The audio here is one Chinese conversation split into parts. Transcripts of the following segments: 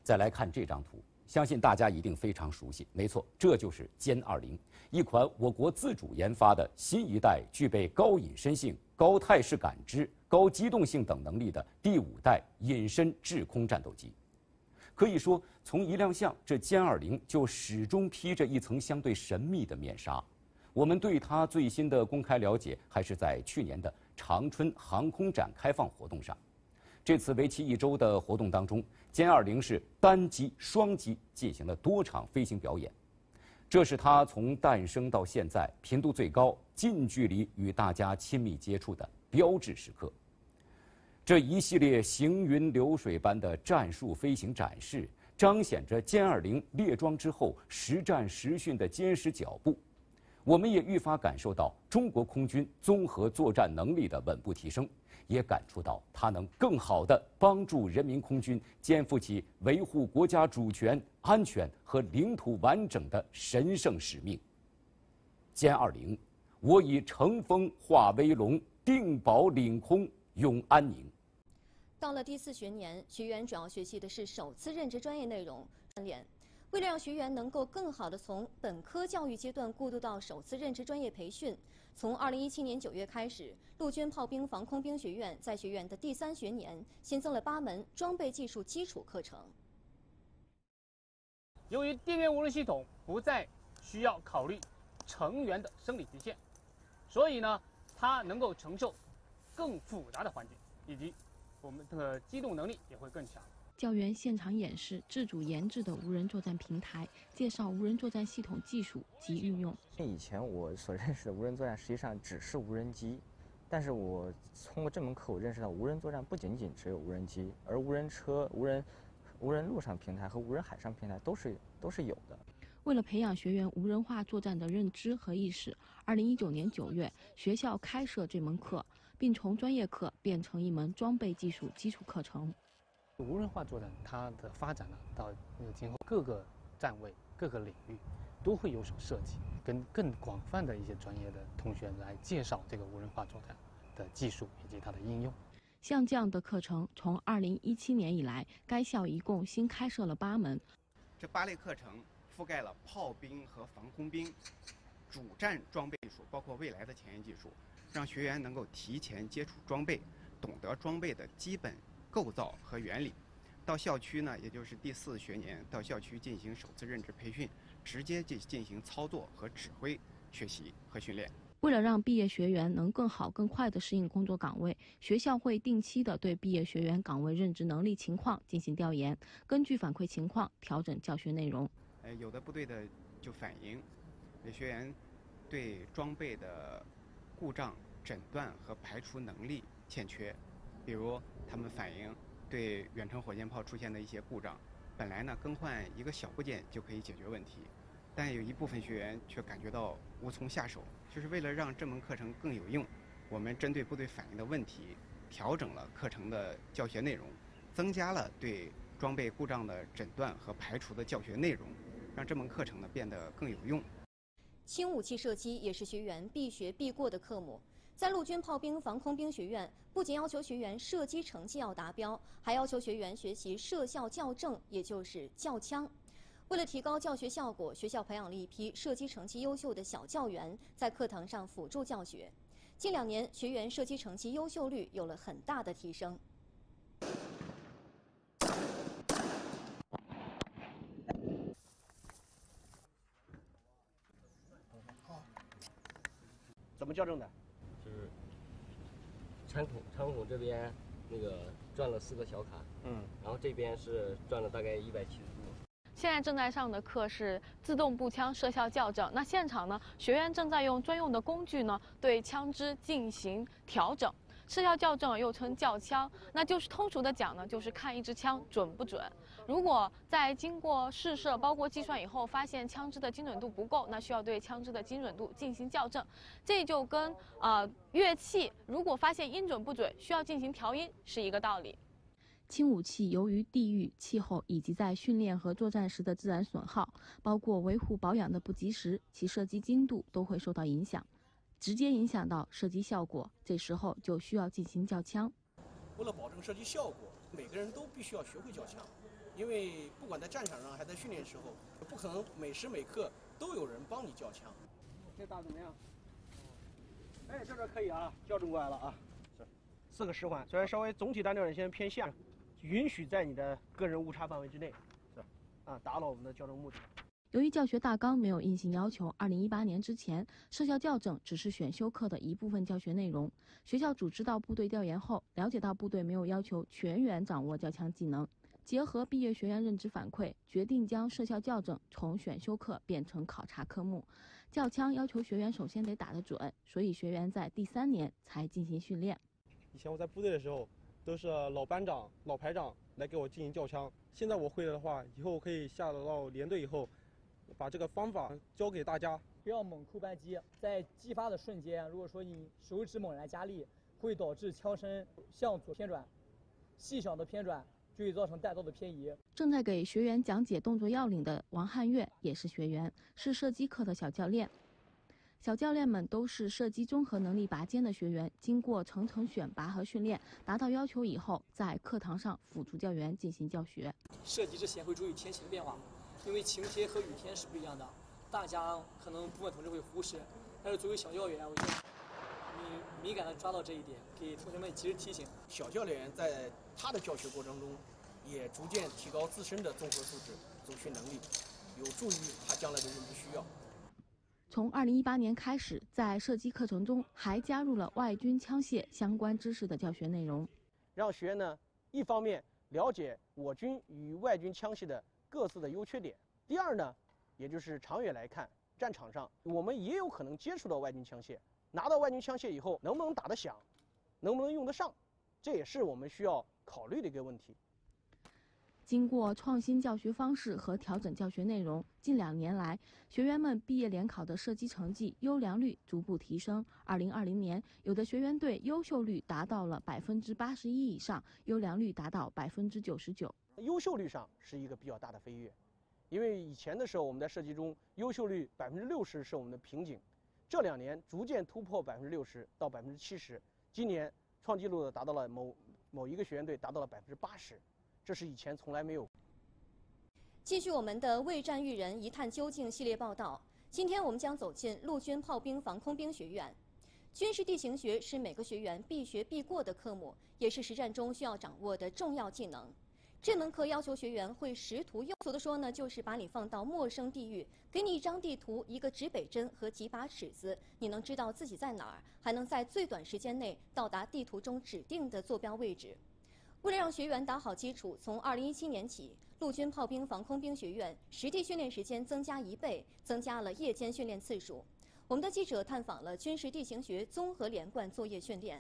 再来看这张图，相信大家一定非常熟悉。没错，这就是歼20，一款我国自主研发的新一代具备高隐身性、高态势感知、高机动性等能力的第5代隐身制空战斗机。可以说，从一亮相，这歼20就始终披着一层相对神秘的面纱。我们对它最新的公开了解，还是在去年的长春航空展开放活动上。这次为期1周的活动当中，歼20是单机、双机进行了多场飞行表演。这是它从诞生到现在频度最高、近距离与大家亲密接触的标志时刻。这一系列行云流水般的战术飞行展示，彰显着歼20列装之后实战实训的坚实脚步。我们也愈发感受到中国空军综合作战能力的稳步提升，也感触到它能更好地帮助人民空军肩负起维护国家主权、安全和领土完整的神圣使命。歼20，我以乘风化威龙，定保领空永安宁。 到了第4学年，学员主要学习的是首次认知专业内容专联。为了让学员能够更好地从本科教育阶段过渡到首次认知专业培训，从2017年9月开始，陆军炮兵防空兵学院在学院的第3学年新增了8门装备技术基础课程。 由于地面无人系统不再需要考虑成员的生理极限，所以呢，它能够承受更复杂的环境，以及我们的机动能力也会更强。 教员现场演示自主研制的无人作战平台，介绍无人作战系统技术及运用。 以前我所认识的无人作战实际上只是无人机，但是我通过这门课，我认识到无人作战不仅仅只有无人机，而无人车、无人陆上平台和无人海上平台都是有的。 为了培养学员无人化作战的认知和意识，2019年9月，学校开设这门课，并从专业课变成一门装备技术基础课程。 无人化作战它的发展呢，到今后各个站位、各个领域都会有所涉及，跟更广泛的一些专业的同学来介绍这个无人化作战的技术以及它的应用。 像这样的课程，从2017年以来，该校一共新开设了8门。 这8类课程覆盖了炮兵和防空兵主战装备技术，包括未来的前沿技术，让学员能够提前接触装备，懂得装备的基本构造和原理。到校区呢，也就是第4学年，到校区进行首次认知培训，直接进行操作和指挥学习和训练。 为了让毕业学员能更好、更快地适应工作岗位，学校会定期地对毕业学员岗位认知能力情况进行调研，根据反馈情况调整教学内容。 有的部队的就反映，学员对装备的故障诊断和排除能力欠缺。比如他们反映对远程火箭炮出现的一些故障，本来呢更换一个小部件就可以解决问题，但有一部分学员却感觉到无从下手。就是为了让这门课程更有用，我们针对部队反映的问题，调整了课程的教学内容，增加了对装备故障的诊断和排除的教学内容，让这门课程呢变得更有用。 轻武器射击也是学员必学必过的科目。在陆军炮兵防空兵学院，不仅要求学员射击成绩要达标，还要求学员学习射校校正，也就是校枪。为了提高教学效果，学校培养了一批射击成绩优秀的小教员，在课堂上辅助教学。近2年，学员射击成绩优秀率有了很大的提升。 怎么校正的？ 就是长孔这边那个转了4个小卡，然后这边是转了大概170度。 现在正在上的课是自动步枪射校校正。那现场呢，学员正在用专用的工具呢，对枪支进行调整。射校校正又称校枪，那就是通俗的讲呢，就是看一支枪准不准。如果在经过试射，包括计算以后，发现枪支的精准度不够，那需要对枪支的精准度进行校正。这就跟乐器如果发现音准不准，需要进行调音是一个道理。 轻武器由于地域、气候以及在训练和作战时的自然损耗，包括维护保养的不及时，其射击精度都会受到影响，直接影响到射击效果。这时候就需要进行校枪。 为了保证射击效果， 每个人都必须要学会叫枪，因为不管在战场上还在训练时候，不可能每时每刻都有人帮你叫枪。 这打怎么样？哎，这可以啊，校正过来了啊。是4个10环，虽然稍微总体单调点，偏下，允许在你的个人误差范围之内，是吧？啊，达到我们的校正目的。 由于教学大纲没有硬性要求，2018年之前，设校校正只是选修课的一部分教学内容。学校组织到部队调研后，了解到部队没有要求全员掌握叫枪技能，结合毕业学员任职反馈，决定将设校校正从选修课变成考察科目。叫枪要求学员首先得打得准，所以学员在第3年才进行训练。 以前我在部队的时候，都是老班长、老排长来给我进行叫枪。现在我会了的话，以后可以下到连队以后，把这个方法教给大家。 不要猛扣扳机，在击发的瞬间，如果说你手指猛然加力，会导致枪身向左偏转，细小的偏转就会造成弹道的偏移。 正在给学员讲解动作要领的王汉月也是学员，是射击课的小教练。小教练们都是射击综合能力拔尖的学员，经过层层选拔和训练，达到要求以后，在课堂上辅助教员进行教学。 射击之前会注意天气的变化，因为晴天和雨天是不一样的，大家可能部分同志会忽视，但是作为小教员，我觉得敏感地抓到这一点，给同学们及时提醒。 小教练在他的教学过程中，也逐渐提高自身的综合素质、组训能力，有助于他将来的任务需要。 从2018年开始，在射击课程中还加入了外军枪械相关知识的教学内容， 让学员呢一方面了解我军与外军枪械的各自的优缺点，第二呢，也就是长远来看，战场上我们也有可能接触到外军枪械，拿到外军枪械以后能不能打得响，能不能用得上，这也是我们需要考虑的一个问题。 经过创新教学方式和调整教学内容，近2年来，学员们毕业联考的射击成绩优良率逐步提升。2020年，有的学员队优秀率达到了81%以上，优良率达到99%。 优秀率上是一个比较大的飞跃，因为以前的时候我们在射击中优秀率60%是我们的瓶颈，这2年逐渐突破60%到70%，今年创纪录的达到了某一个学员队达到了80%。这是以前从来没有。 继续我们的为战育人一探究竟系列报道。今天我们将走进陆军炮兵防空兵学院。军事地形学是每个学员必学必过的科目，也是实战中需要掌握的重要技能。这门课要求学员会识图用，俗的说呢，就是把你放到陌生地域，给你一张地图、一个指北针和几把尺子，你能知道自己在哪儿，还能在最短时间内到达地图中指定的坐标位置。为了让学员打好基础，从2017年起，陆军炮兵防空兵学院实地训练时间增加1倍，增加了夜间训练次数。我们的记者探访了军事地形学综合连贯作业训练。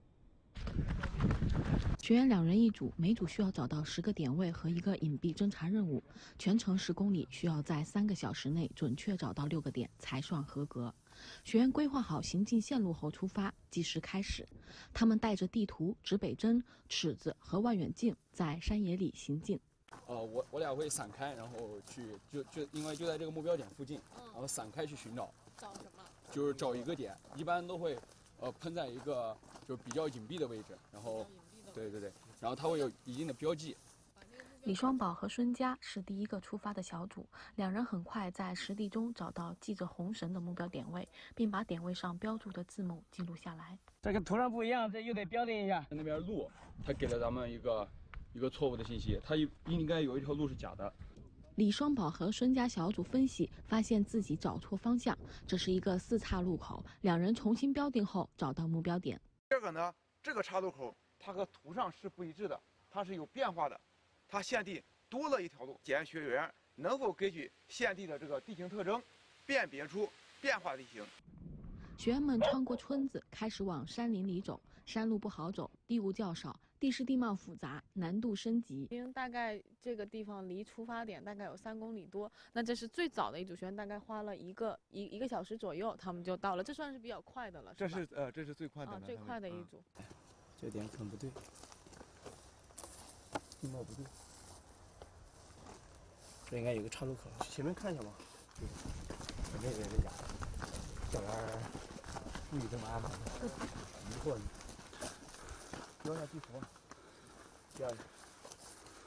学员2人一组，每组需要找到10个点位和1个隐蔽侦察任务，全程10公里，需要在3个小时内准确找到6个点才算合格。学员规划好行进线路后出发，计时开始。他们带着地图、指北针、尺子和望远镜，在山野里行进。 我俩会散开，然后去就因为就在这个目标点附近，然后散开去寻找。 找什么？ 就是找一个点，一般都会喷在一个就比较隐蔽的位置，然后对，然后它会有一定的标记。 李双宝和孙佳是第一个出发的小组，2人很快在实地中找到系着红绳的目标点位，并把点位上标注的字母记录下来。 这个图上不一样，这又得标定一下。 那边路，他给了咱们一个错误的信息，他应该有一条路是假的。 李双宝和孙家小组分析，发现自己找错方向，这是一个4岔路口，2人重新标定后找到目标点。 第二个呢，这个岔路口它和图上是不一致的，它是有变化的，它现地多了一条路，检验学员能否根据现地的这个地形特征，辨别出变化地形。 学员们穿过村子，开始往山林里走。山路不好走，地物较少，地势地貌复杂，难度升级。 大概这个地方离出发点大概有3公里多，那这是最早的一组学员，大概花了一个小时左右，他们就到了，这算是比较快的了，是吧？ 这是最快的， 最快的一组。 这点可能不对，地貌不对， 这应该有个岔路口，前面看一下吧。 这个是假的，教员故意这么安排的，疑惑你。 标一下地图， 标一下。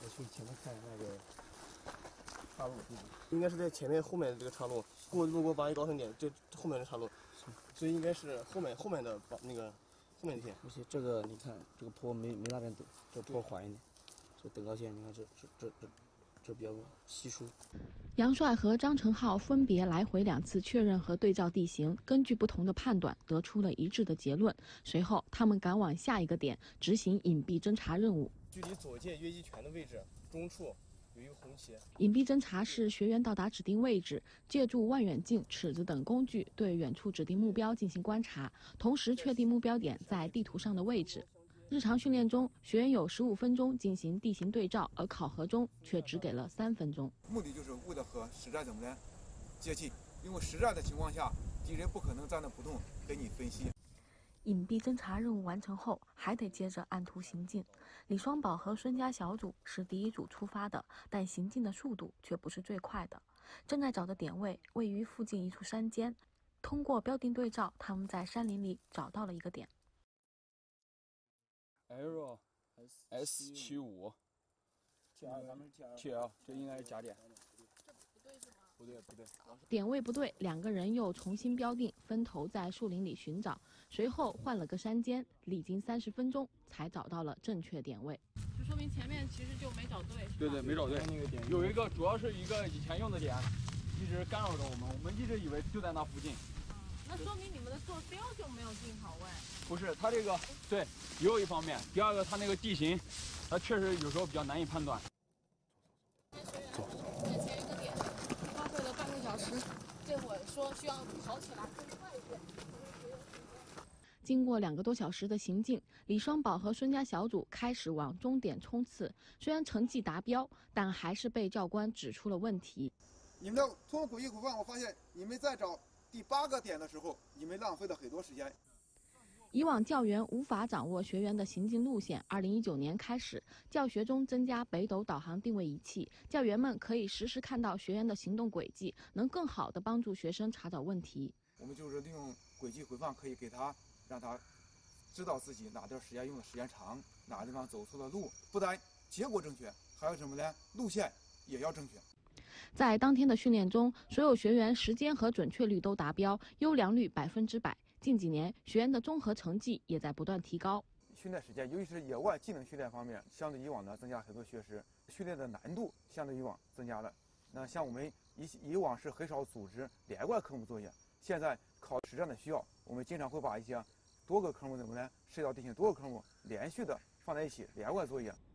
我去前面看那个岔路地址， 应该是在前面后面这个岔路路过八一高盛点，这后面的岔路，所以应该是后面的那个后面那片。 而且这个你看这个坡没那边陡，这坡缓一点。这等高线你看这比较稀疏。 杨帅和张成浩分别来回2次确认和对照地形，根据不同的判断得出了一致的结论。随后，他们赶往下一个点执行隐蔽侦察任务。 距离左界约击泉的位置中处有一个红旗。 隐蔽侦察是学员到达指定位置，借助望远镜、尺子等工具对远处指定目标进行观察，同时确定目标点在地图上的位置。日常训练中，学员有15分钟进行地形对照，而考核中却只给了3分钟。 目的就是为了和实战怎么呢接近，因为实战的情况下，敌人不可能站着不动给你分析。 隐蔽侦察任务完成后，还得接着按图行进。李双宝和孙家小组是第一组出发的，但行进的速度却不是最快的。正在找的点位位于附近一处山间，通过标定对照，他们在山林里找到了一个点。 Arrow S75 TL， 这应该是假点。不对。 点位不对，2个人又重新标定，分头在树林里寻找，随后换了个山间，历经30分钟才找到了正确点位。 就说明前面其实就没找对。 对，没找对。有一个主要是一个以前用的点，一直干扰着我们一直以为就在那附近。 那说明你们的坐标就没有定好位。 不是，它这个对也有一方面，第二个它那个地形，它确实有时候比较难以判断。 走。在前一个点花费了半个小时，这会说需要跑起来更快一点。 经过2个多小时的行进，李双宝和孙家小组开始往终点冲刺。虽然成绩达标，但还是被教官指出了问题。 你们的通过诡异苦范，我发现你们在找第8个点的时候，你们浪费了很多时间。 以往教员无法掌握学员的行进路线，2019年开始，教学中增加北斗导航定位仪器，教员们可以实时看到学员的行动轨迹，能更好地帮助学生查找问题。 我们就是利用轨迹回放，可以给他让他知道自己哪段时间用的时间长，哪个地方走错了路，不但结果正确，还有什么呢？路线也要正确。 在当天的训练中，所有学员时间和准确率都达标，优良率100%。近几年，学员的综合成绩也在不断提高。 训练时间，尤其是野外技能训练方面，相对以往呢增加很多学时，训练的难度相对以往增加了。那像我们以往是很少组织连贯科目作业，现在考实战的需要，我们经常会把一些多个科目怎么呢？涉及到地形多个科目连续的放在一起连贯作业。